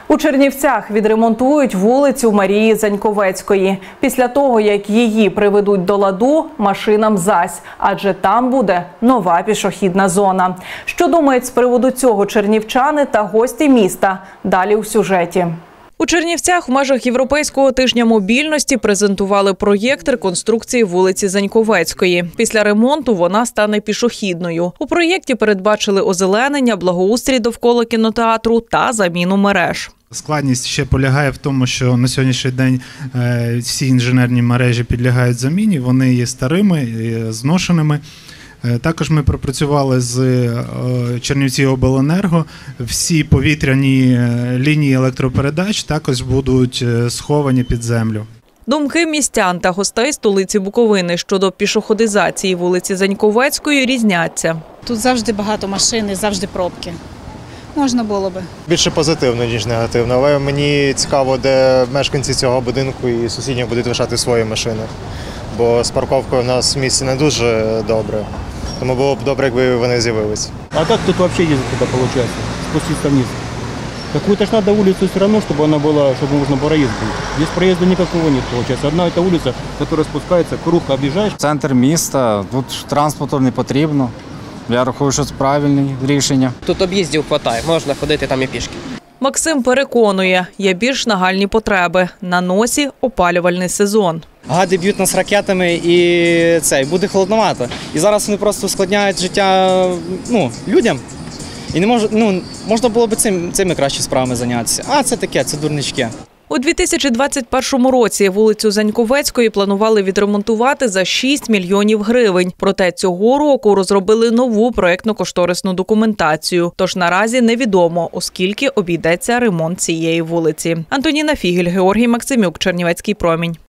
У Чернівцях відремонтують вулицю Марії Заньковецької. Після того, як її приведуть до ладу, машинам зась, адже там буде нова пішохідна зона. Що думають з приводу цього чернівчани та гості міста? Далі у сюжеті. У Чернівцях в межах Європейського тижня мобільності презентували проєкт реконструкції вулиці Заньковецької. Після ремонту вона стане пішохідною. У проєкті передбачили озеленення, благоустрій довкола кінотеатру та заміну мереж. Складність ще полягає в тому, що на сьогоднішній день всі інженерні мережі підлягають заміні, вони є старими, зношеними. Також ми пропрацювали з Чернівціобленерго. Всі повітряні лінії електропередач також будуть сховані під землю. Думки містян та гостей столиці Буковини щодо пішоходизації вулиці Заньковецької різняться. Тут завжди багато машин і завжди пробки. Можна було би. Більше позитивно, ніж негативно, але мені цікаво, де мешканці цього будинку і сусідів будуть лишати свої машини. Бо з парковкою в нас в місті не дуже добре, тому було б добре, якби вони з'явилися. А так тут взагалі їздити туди, виходить, спуститися вниз. Какую-то ж надо улицу все равно, чтобы она была, чтобы можно проезд был. Здесь проезда никакого нет, получается. Одна эта улица, которая спускается, круг объезжаешь. Центр міста, тут транспорту не потрібно. Я рахую, що це правильне рішення. Тут об'їздів вистачає, можна ходити там і пішки. Максим переконує, є більш нагальні потреби. На носі опалювальний сезон. Гади б'ють нас ракетами і буде холодновато. І зараз вони просто ускладняють життя людям. І можна було б цими краще справами зайнятися. А це таке, це дурнички. У 2021 році вулицю Заньковецької планували відремонтувати за 6 мільйонів гривень. Проте цього року розробили нову проєктно-кошторисну документацію. Тож наразі невідомо, у скільки обійдеться ремонт цієї вулиці. Антоніна Фігель, Георгій Максимюк, Чернівецький промінь.